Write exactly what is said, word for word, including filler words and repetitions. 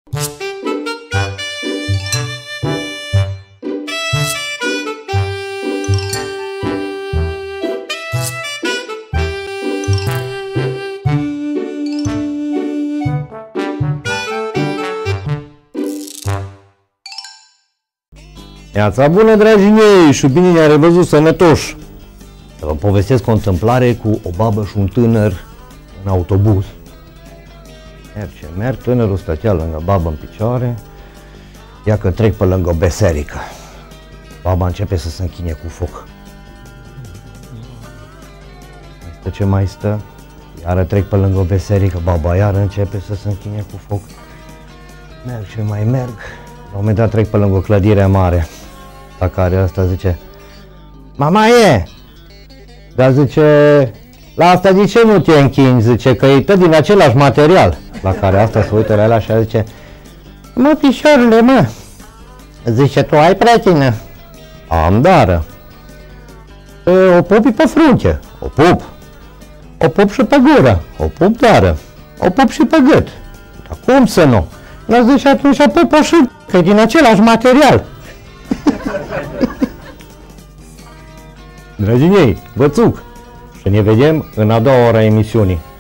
Iața bună, dragii mei, și bine ne-a revăzut sănătoși. Să vă povestesc o întâmplare cu o babă și un tânăr în autobuz. Merg ce merg, tânărul stătea lângă babă în picioare, ia că trec pe lângă o beserică. Baba începe să se închine cu foc. Mai stă ce mai stă, iară trec pe lângă o beserică, baba iară începe să se închine cu foc. Merg ce mai merg, la un moment dat trec pe lângă o clădire mare, la care ăsta zice: mama e! Dar zice, la asta de ce nu te închini? Zice, că e tot din același material. La care asta se uită la el așa, zice: mă, pișorule, mă! Zice, tu ai prietenă? Am, dară. O pupi pe frunche. O pup. O pup și pe gură. O pup, dară. O pup și pe gât. Dar cum să nu? Dar zice, atunci o pupă și, că e din același material. Dragii mei, vă țuc și ne vedem în a doua oră a emisiunii.